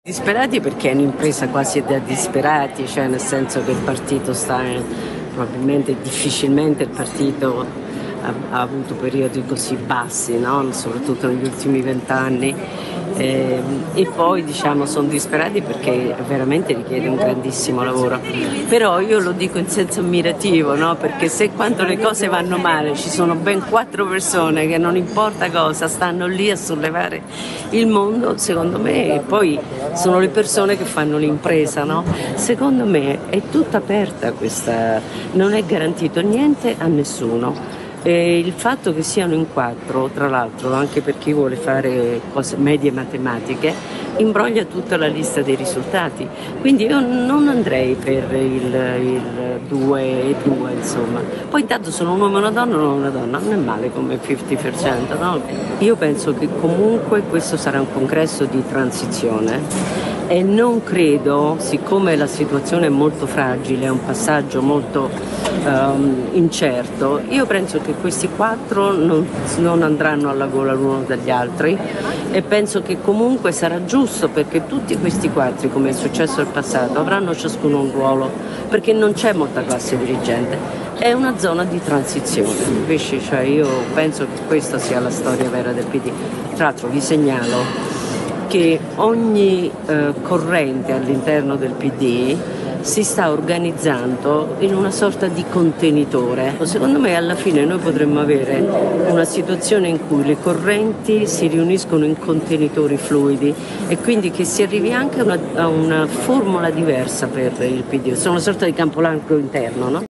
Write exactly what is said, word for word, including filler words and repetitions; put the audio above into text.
Disperati perché è un'impresa quasi da disperati, cioè nel senso che il partito sta in, probabilmente difficilmente il partito ha, ha avuto periodi così bassi, no? Soprattutto negli ultimi vent'anni. Eh, e poi diciamo sono disperati perché veramente richiede un grandissimo lavoro, però io lo dico in senso ammirativo, no? Perché se quando le cose vanno male ci sono ben quattro persone che non importa cosa stanno lì a sollevare il mondo, secondo me, e poi sono le persone che fanno l'impresa, no? Secondo me è tutta aperta questa, non è garantito niente a nessuno. E il fatto che siano in quattro, tra l'altro, anche per chi vuole fare cose medie matematiche, imbroglia tutta la lista dei risultati. Quindi io non andrei per il due e due, insomma. Poi intanto sono un uomo e una donna, non una donna, non è male come cinquanta per cento, no? Io penso che comunque questo sarà un congresso di transizione. E non credo, siccome la situazione è molto fragile, è un passaggio molto um, incerto, io penso che questi quattro non, non andranno alla gola l'uno dagli altri e penso che comunque sarà giusto perché tutti questi quattro, come è successo nel passato, avranno ciascuno un ruolo, perché non c'è molta classe dirigente, è una zona di transizione. Invece cioè, io penso che questa sia la storia vera del P D. Tra l'altro vi segnalo che ogni eh, corrente all'interno del P D si sta organizzando in una sorta di contenitore. Secondo me alla fine noi potremmo avere una situazione in cui le correnti si riuniscono in contenitori fluidi e quindi che si arrivi anche a una, a una formula diversa per il P D, sono una sorta di campo largo interno, no?